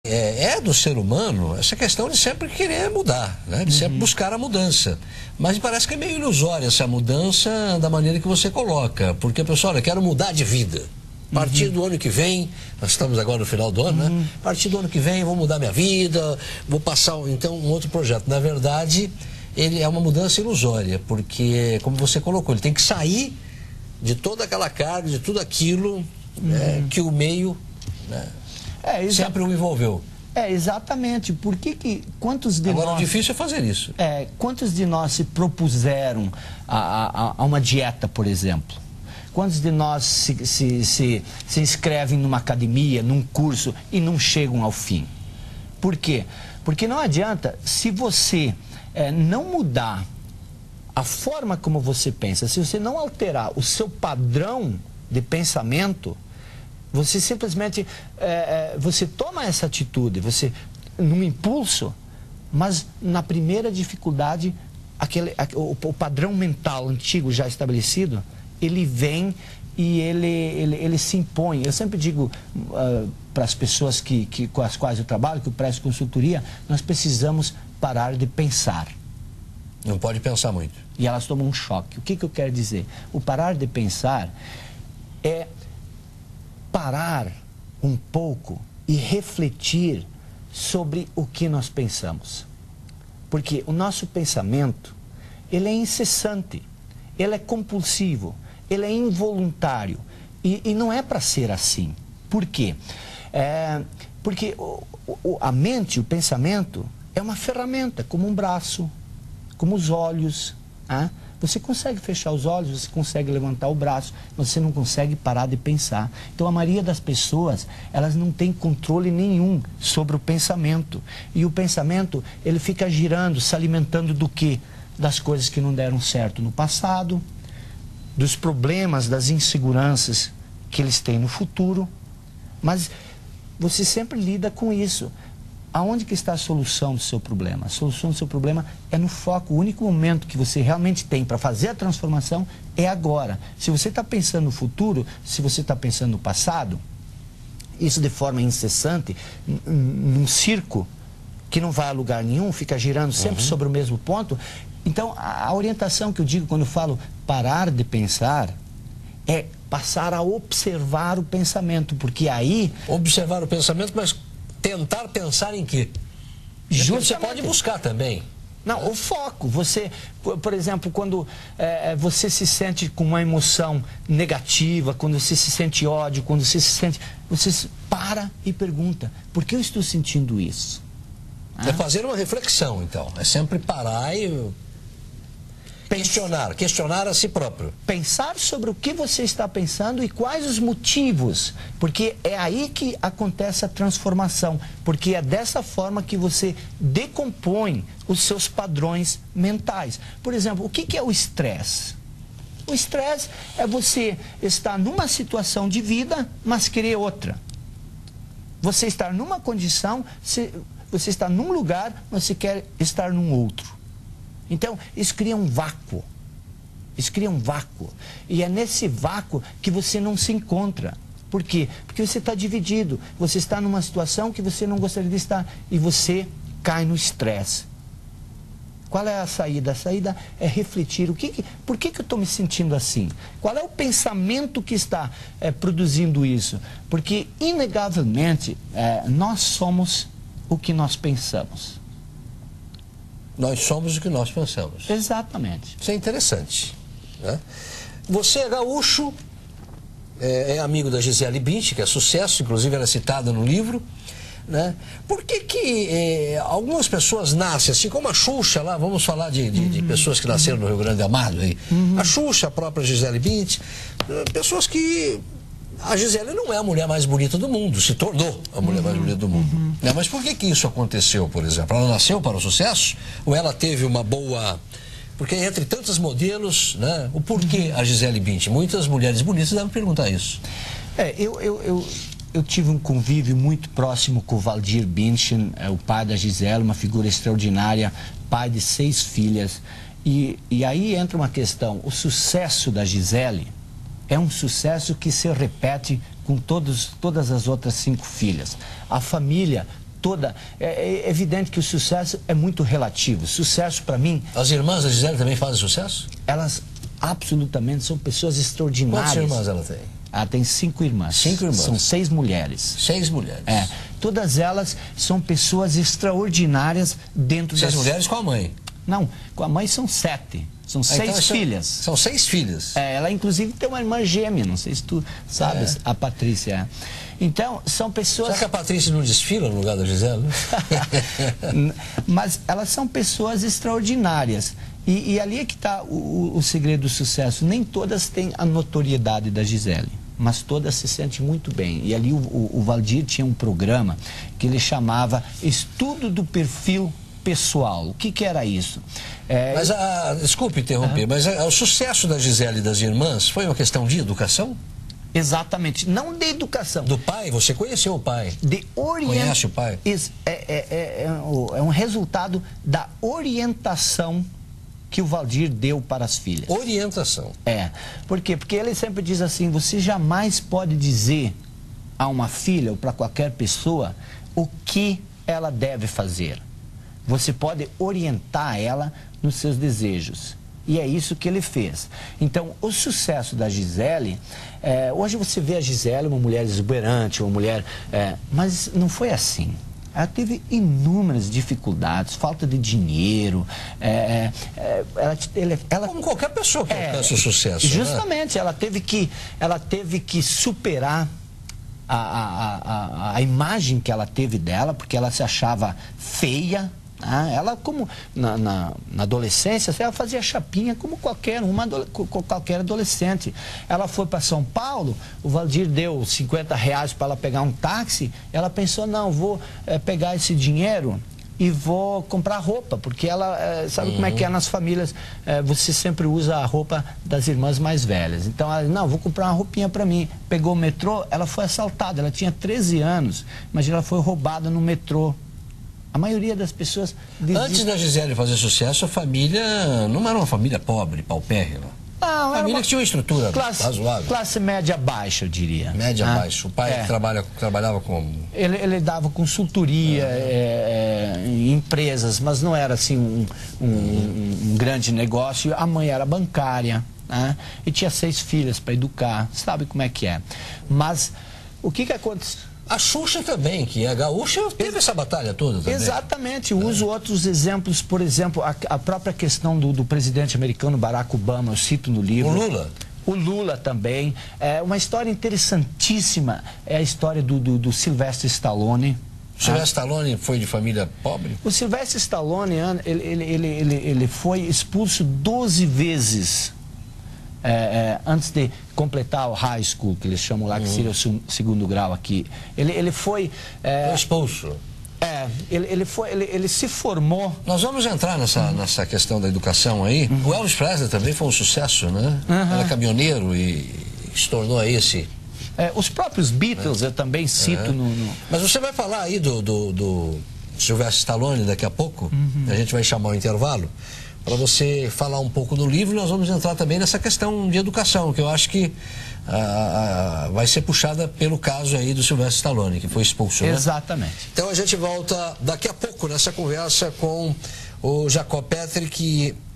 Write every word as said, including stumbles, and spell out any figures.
é, é do ser humano essa questão de sempre querer mudar, né? De sempre uhum. buscar a mudança. Mas me parece que é meio ilusória essa mudança da maneira que você coloca. Porque, pessoal, eu quero mudar de vida. A partir uhum. do ano que vem, nós estamos agora no final do ano, uhum. né? A partir do ano que vem, vou mudar minha vida, vou passar, então, um outro projeto. Na verdade, ele é uma mudança ilusória, porque, como você colocou, ele tem que sair de toda aquela carga, de tudo aquilo uhum. né, que o meio né, é, sempre o envolveu. É, exatamente. Por que que, quantos de Agora, nós... o difícil é fazer isso. É, quantos de nós se propuseram a, a, a uma dieta, por exemplo? Quantos de nós se, se, se, se inscrevem numa academia, num curso e não chegam ao fim? Por quê? Porque não adianta, se você é, não mudar a forma como você pensa, se você não alterar o seu padrão de pensamento, você simplesmente, é, é, você toma essa atitude, você, num impulso, mas na primeira dificuldade, aquele, o, o padrão mental antigo já estabelecido, ele vem e ele, ele, ele se impõe. Eu sempre digo uh, para as pessoas que, que, com as quais eu trabalho, que eu presto consultoria, nós precisamos parar de pensar. Não pode pensar muito. E elas tomam um choque. O que, que eu quero dizer? O parar de pensar é parar um pouco e refletir sobre o que nós pensamos. Porque o nosso pensamento, ele é incessante, ele é compulsivo, ele é involuntário. E, e não é para ser assim. Por quê? É, porque o, o, a mente, o pensamento, é uma ferramenta, como um braço, como os olhos. Ah? Você consegue fechar os olhos, você consegue levantar o braço, mas você não consegue parar de pensar. Então a maioria das pessoas, elas não têm controle nenhum sobre o pensamento. E o pensamento, ele fica girando, se alimentando do quê? Das coisas que não deram certo no passado, dos problemas, das inseguranças que eles têm no futuro. Mas você sempre lida com isso. Aonde que está a solução do seu problema? A solução do seu problema é no foco. O único momento que você realmente tem para fazer a transformação é agora. Se você está pensando no futuro, se você está pensando no passado, isso de forma incessante, num circo que não vai a lugar nenhum, fica girando sempre uhum. sobre o mesmo ponto. Então, a orientação que eu digo quando eu falo parar de pensar é passar a observar o pensamento, porque aí... Observar o pensamento, mas tentar pensar em quê? Justamente. Você pode buscar também. Não, o foco. Você, por exemplo, quando é, você se sente com uma emoção negativa, quando você se sente ódio, quando você se sente... Você para e pergunta, por que eu estou sentindo isso? É fazer uma reflexão, então. É sempre parar e... Questionar, questionar a si próprio. Pensar sobre o que você está pensando e quais os motivos, porque é aí que acontece a transformação, porque é dessa forma que você decompõe os seus padrões mentais. Por exemplo, o que é o estresse? O estresse é você estar numa situação de vida, mas querer outra. Você estar numa condição, você está num lugar, mas você quer estar num outro. Então, isso cria um vácuo. Isso cria um vácuo. E é nesse vácuo que você não se encontra. Por quê? Porque você está dividido. Você está numa situação que você não gostaria de estar. E você cai no estresse. Qual é a saída? A saída é refletir. O que que, por que, que eu estou me sentindo assim? Qual é o pensamento que está é, produzindo isso? Porque, inegavelmente, é, nós somos o que nós pensamos. Nós somos o que nós pensamos. Exatamente. Isso é interessante, né? Você é gaúcho, é, é amigo da Gisele Bündchen, que é sucesso, inclusive ela é citada no livro, né? Por que que é, algumas pessoas nascem, assim como a Xuxa lá, vamos falar de, de, uhum. de pessoas que nasceram no Rio Grande Amado, aí. Uhum. A Xuxa, a própria Gisele Bündchen, pessoas que... A Gisele não é a mulher mais bonita do mundo, se tornou a mulher uhum, mais bonita do mundo. Uhum. Né? Mas por que que isso aconteceu, por exemplo? Ela nasceu para o sucesso? Ou ela teve uma boa... Porque entre tantos modelos, né? O porquê a Gisele Bündchen? Muitas mulheres bonitas devem perguntar isso. É, eu, eu, eu, eu tive um convívio muito próximo com o Valdir Bündchen, é, o pai da Gisele, uma figura extraordinária, pai de seis filhas. E, e aí entra uma questão, o sucesso da Gisele... é um sucesso que se repete com todos, todas as outras cinco filhas. A família toda. É, é evidente que o sucesso é muito relativo. Sucesso, para mim... As irmãs da Gisele também fazem sucesso? Elas absolutamente são pessoas extraordinárias. Quantas irmãs ela tem? Ela tem cinco irmãs. Cinco irmãs. São seis mulheres. Seis mulheres. É. Todas elas são pessoas extraordinárias dentro das... Seis mulheres com a mãe? Não, com a mãe são sete. São Ah, seis então, filhas. São, são seis filhas. É, ela inclusive tem uma irmã gêmea, não sei se tu sabes, É. a Patrícia. Então, são pessoas... Será que a Patrícia não desfila no lugar da Gisele? Mas elas são pessoas extraordinárias. E, e ali é que está o, o segredo do sucesso. Nem todas têm a notoriedade da Gisele, mas todas se sentem muito bem. E ali o, o, o Valdir tinha um programa que ele chamava Estudo do Perfil Pessoal. O que, que era isso? É, Mas, a, desculpe interromper, uhum. mas a, o sucesso da Gisele e das irmãs foi uma questão de educação? Exatamente. Não de educação. Do pai? Você conheceu o pai? De orient... Conhece o pai? É, é, é, é, é um resultado da orientação que o Valdir deu para as filhas. Orientação. É. Por quê? Porque ele sempre diz assim, você jamais pode dizer a uma filha ou para qualquer pessoa o que ela deve fazer. Você pode orientar ela nos seus desejos. E é isso que ele fez. Então, o sucesso da Gisele, é, hoje você vê a Gisele uma mulher exuberante, uma mulher... É, mas não foi assim. Ela teve inúmeras dificuldades, falta de dinheiro, é, é, ela, ela, ela... Como qualquer pessoa que é, alcança o sucesso. Justamente, né? ela, teve que, ela teve que superar a, a, a, a imagem que ela teve dela, porque ela se achava feia. Ah, ela, como na, na, na adolescência, ela fazia chapinha como qualquer uma, qualquer adolescente. Ela foi para São Paulo, o Valdir deu cinquenta reais para ela pegar um táxi. Ela pensou, não, vou é, pegar esse dinheiro e vou comprar roupa, porque ela, é, sabe uhum. como é que é nas famílias, é, você sempre usa a roupa das irmãs mais velhas. Então, ela, não, vou comprar uma roupinha para mim. Pegou o metrô, ela foi assaltada, ela tinha treze anos, imagina, ela foi roubada no metrô. A maioria das pessoas... Desiste... Antes da Gisele fazer sucesso, a família não era uma família pobre, paupérrima. Não, família uma... que tinha uma estrutura classe, razoável. Classe média baixa, eu diria. Média ah, baixa. O pai é. trabalha, trabalhava como? Ele, ele dava consultoria é. É, em empresas, mas não era assim um, um, um, um grande negócio. A mãe era bancária, né? E tinha seis filhas para educar. Sabe como é que é. Mas o que que aconteceu? A Xuxa também, que é gaúcha, teve essa batalha toda também. Exatamente. Eu uso outros exemplos, por exemplo, a, a própria questão do, do presidente americano Barack Obama, eu cito no livro. O Lula. O Lula também. É uma história interessantíssima, é a história do, do, do Sylvester Stallone. O Sylvester ah. Stallone foi de família pobre? O Sylvester Stallone, ele, ele, ele, ele, ele foi expulso doze vezes. É, é, antes de completar o high school, que eles chamam lá, que seria o segundo grau aqui. Ele, ele foi... É, foi expulso. É, ele, ele, foi, ele, ele se formou... Nós vamos entrar nessa, uhum. nessa questão da educação aí. Uhum. O Elvis Presley também foi um sucesso, né? Uhum. Era caminhoneiro e se tornou aí esse... É, os próprios Beatles é. eu também cito é. no, no... Mas você vai falar aí do, do, do Sylvester Stallone daqui a pouco? Uhum. A gente vai chamar o intervalo. Para você falar um pouco do livro, nós vamos entrar também nessa questão de educação, que eu acho que ah, ah, vai ser puxada pelo caso aí do Sylvester Stallone, que foi expulso. Exatamente. Né? Então a gente volta daqui a pouco nessa conversa com o Jacob Petri, que